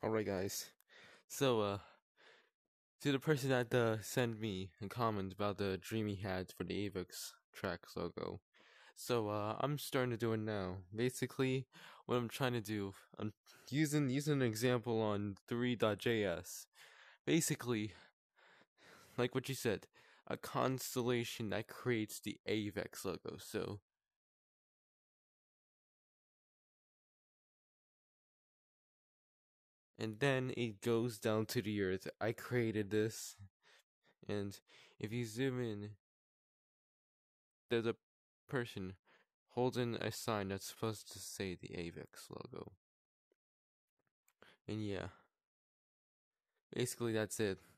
Alright, guys. So, to the person that sent me a comment about the dream he had for the avex tracks logo. So, I'm starting to do it now. Basically, what I'm trying to do, I'm using an example on 3.js. Basically, like what you said, a constellation that creates the avex logo. So, and then it goes down to the earth. I created this, and if you zoom in, there's a person holding a sign that's supposed to say the avex logo. And yeah, basically that's it.